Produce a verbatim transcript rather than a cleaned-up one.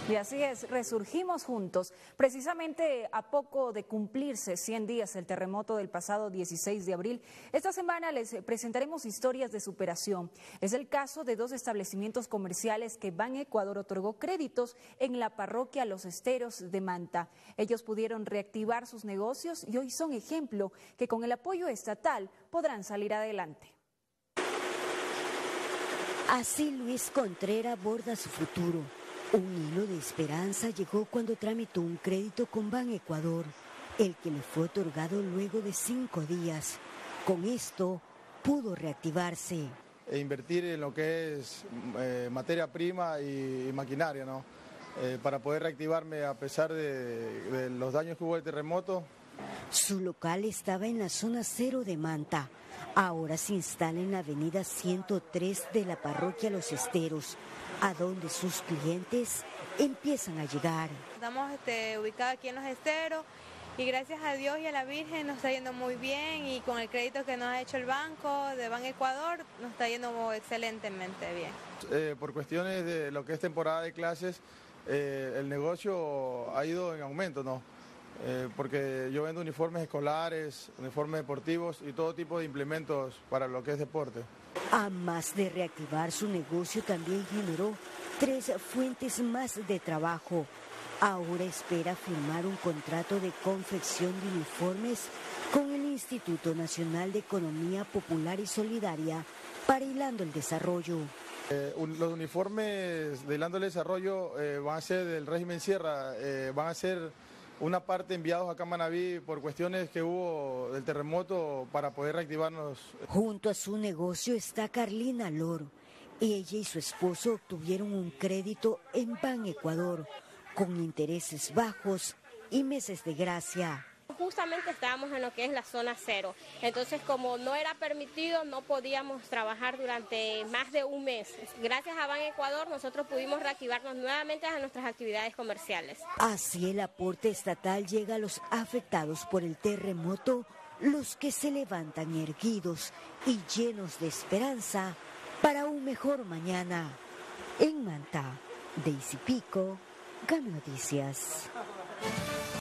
Y así es, resurgimos juntos. Precisamente a poco de cumplirse cien días del terremoto del pasado dieciséis de abril, esta semana les presentaremos historias de superación. Es el caso de dos establecimientos comerciales que Ban Ecuador otorgó créditos en la parroquia Los Esteros de Manta. Ellos pudieron reactivar sus negocios y hoy son ejemplo que con el apoyo estatal podrán salir adelante. Así Luis Contreras aborda su futuro. Un hilo de esperanza llegó cuando tramitó un crédito con Ban Ecuador, el que le fue otorgado luego de cinco días. Con esto pudo reactivarse. E invertir en lo que es eh, materia prima y, y maquinaria, ¿no? Eh, para poder reactivarme a pesar de, de los daños que hubo del terremoto. Su local estaba en la zona cero de Manta. Ahora se instala en la avenida ciento tres de la parroquia Los Esteros, a donde sus clientes empiezan a llegar. Estamos este, ubicados aquí en Los Esteros y gracias a Dios y a la Virgen nos está yendo muy bien, y con el crédito que nos ha hecho el banco de Ban Ecuador nos está yendo excelentemente bien. Eh, por cuestiones de lo que es temporada de clases, eh, el negocio ha ido en aumento, ¿no? Eh, porque yo vendo uniformes escolares, uniformes deportivos y todo tipo de implementos para lo que es deporte. A más de reactivar su negocio, también generó tres fuentes más de trabajo. Ahora espera firmar un contrato de confección de uniformes con el Instituto Nacional de Economía Popular y Solidaria para Hilando el Desarrollo. Eh, un, los uniformes de Hilando el Desarrollo eh, van a ser del régimen Sierra, eh, van a ser una parte enviados acá a Manabí por cuestiones que hubo del terremoto para poder reactivarnos. Junto a su negocio está Carlina Lor. Ella y su esposo obtuvieron un crédito en Ban Ecuador con intereses bajos y meses de gracia. Justamente estábamos en lo que es la zona cero, entonces como no era permitido no podíamos trabajar durante más de un mes. Gracias a Ban Ecuador nosotros pudimos reactivarnos nuevamente a nuestras actividades comerciales. Así el aporte estatal llega a los afectados por el terremoto, los que se levantan erguidos y llenos de esperanza para un mejor mañana. En Manta, Daisy Pico, GAM Noticias.